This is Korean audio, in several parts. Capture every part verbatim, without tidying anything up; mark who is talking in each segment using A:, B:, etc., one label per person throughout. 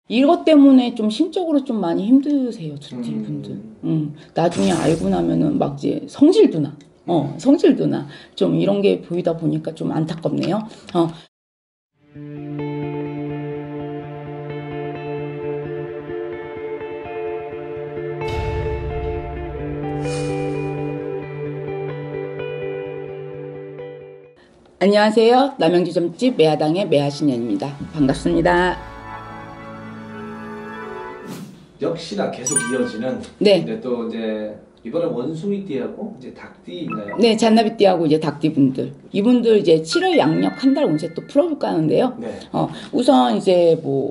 A: 이것 때문에 좀 심적으로 좀 많이 힘드세요, 두띠 분들. 음. 음. 나중에 알고 나면은 막 이제 성질도 나. 어, 성질도 나. 좀 이런 게 보이다 보니까 좀 안타깝네요. 어. 안녕하세요. 남양주점집 매화당의 매화신연입니다. 반갑습니다.
B: 역시나 계속 이어지는.
A: 네.
B: 근데 또 이제 이번에 원숭이띠하고 이제 닭띠인가요?
A: 네, 잔나비띠하고 이제 닭띠분들. 이분들 이제 칠월 양력 한 달 운세 또 풀어볼까 하는데요.
B: 네.
A: 어, 우선 이제 뭐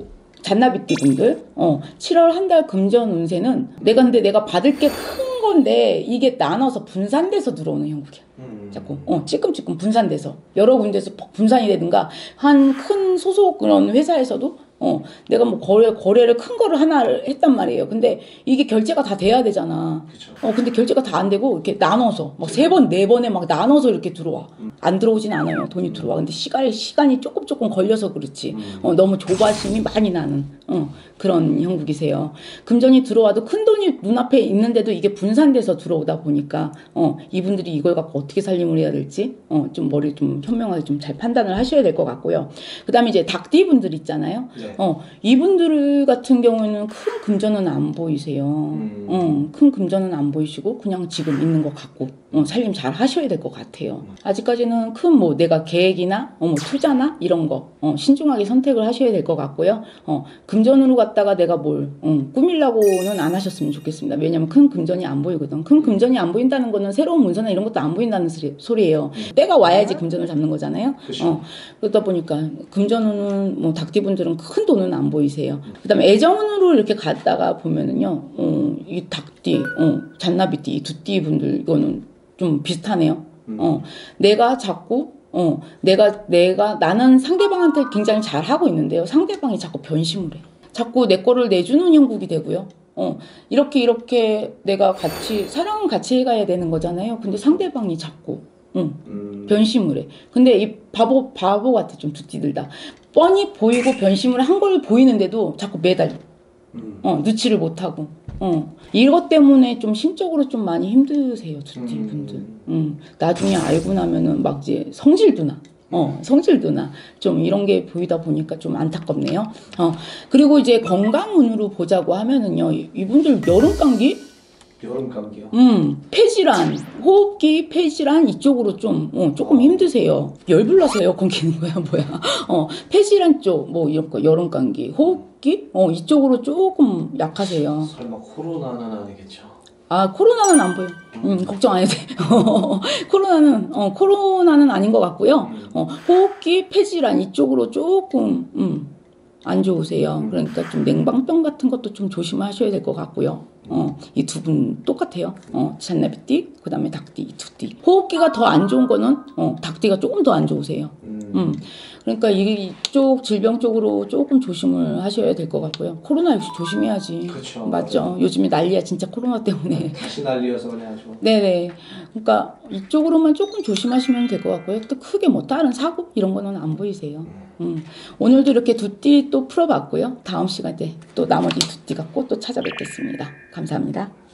A: 잔나비띠분들, 어, 칠월 한 달 금전 운세는 내가 근데 내가 받을 게 큰 건데 이게 나눠서 분산돼서 들어오는 형국이야.
B: 음.
A: 자꾸 어 찌끔찌끔 분산돼서 여러 군데서 분산이 되든가 한 큰 소속 그런 회사에서도 어 내가 뭐 거래 거래를 큰 거를 하나를 했단 말이에요. 근데 이게 결제가 다 돼야 되잖아.
B: 그쵸.
A: 어 근데 결제가 다 안 되고 이렇게 나눠서 막 세 번 네 번에 막 나눠서 이렇게 들어와.
B: 음.
A: 안 들어오진 않아요. 돈이 들어와. 근데 시간이 시간이 조금 조금 걸려서 그렇지.
B: 음.
A: 어 너무 조바심이 많이 나는 어 그런 형국이세요. 금전이 들어와도 큰 돈이 눈앞에 있는데도 이게 분산돼서 들어오다 보니까 어 이분들이 이걸 갖고 어떻게 살림을 해야 될지 어 좀 머리 좀 현명하게 좀 잘 판단을 하셔야 될 것 같고요. 그다음에 이제 닭띠 분들 있잖아요.
B: 네.
A: 어 이분들 같은 경우에는 큰 금전은 안 보이세요.
B: 음.
A: 어, 큰 금전은 안 보이시고 그냥 지금 있는 것 같고 어, 살림 잘 하셔야 될 것 같아요. 아직까지는 큰 뭐 내가 계획이나 어, 뭐 투자나 이런 거 어, 신중하게 선택을 하셔야 될 것 같고요. 어, 금전으로 갖다가 내가 뭘 어, 꾸밀라고는 안 하셨으면 좋겠습니다. 왜냐면 큰 금전이 안 보이거든. 큰 금전이 안 보인다는 거는 새로운 문서나 이런 것도 안 보인다는 소리, 소리예요. 때가 와야지 금전을 잡는 거잖아요. 어, 그러다 보니까 금전운은 뭐 닭띠분들은 큰 돈은 안 보이세요. 그다음에 애정운으로 이렇게 갔다가 보면은요, 어, 이 닭띠, 어, 잔나비띠, 이 두띠 분들 이거는 좀 비슷하네요. 어, 내가 자꾸 어, 내가 내가 나는 상대방한테 굉장히 잘 하고 있는데요. 상대방이 자꾸 변심을 해. 자꾸 내 거를 내주는 형국이 되고요. 어, 이렇게 이렇게 내가 같이 사랑은 같이 해가야 되는 거잖아요. 근데 상대방이 자꾸 응,
B: 음.
A: 변심을 해. 근데 이 바보 바보 같아 좀 두띠들 다. 뻔히 보이고 변심을 한 걸 보이는데도 자꾸 매달려.
B: 음.
A: 어, 넣지를 못하고. 어, 이것 때문에 좀 심적으로 좀 많이 힘드세요, 두띠
B: 음.
A: 분들. 음, 나중에 알고 나면은 막 이제 성질도 나. 어, 성질도 나. 좀 이런 게 보이다 보니까 좀 안타깝네요. 어, 그리고 이제 건강운으로 보자고 하면은요, 이- 이분들 여름 감기?
B: 여름 감기요?
A: 음, 폐질환, 호흡기 폐질환 이쪽으로 좀, 어, 조금 힘드세요. 열불나서 에어컨 키는 거야, 뭐야. 어, 폐질환 쪽, 뭐, 이런 거, 여름 감기, 호흡기? 어, 이쪽으로 조금 약하세요.
B: 설마 코로나는 아니겠죠?
A: 아, 코로나는 안 보여. 음, 걱정 안 해도 돼. 코로나는, 어, 코로나는 아닌 것 같고요. 어, 호흡기 폐질환 이쪽으로 조금, 음, 안 좋으세요. 그러니까 좀 냉방병 같은 것도 좀 조심하셔야 될 것 같고요. 어, 이 두 분 똑같아요. 어, 잔나비띠, 그 다음에 닭띠, 이 두 띠. 호흡기가 더 안 좋은 거는, 어, 닭띠가 조금 더 안 좋으세요.
B: 음.
A: 음. 그러니까 이- 이쪽 질병 쪽으로 조금 조심을 하셔야 될 것 같고요. 코로나 역시 조심해야지.
B: 그쵸.
A: 맞죠.
B: 맞아요.
A: 요즘에 난리야, 진짜 코로나 때문에.
B: 다시 난리여서 그래야죠.
A: 네네. 그러니까 이쪽으로만 조금 조심하시면 될 것 같고요. 또 크게 뭐 다른 사고 이런 거는 안 보이세요. 음. 오늘도 이렇게 두띠 또 풀어봤고요. 다음 시간에 또 나머지 두띠 갖고 또 찾아뵙겠습니다. 감사합니다.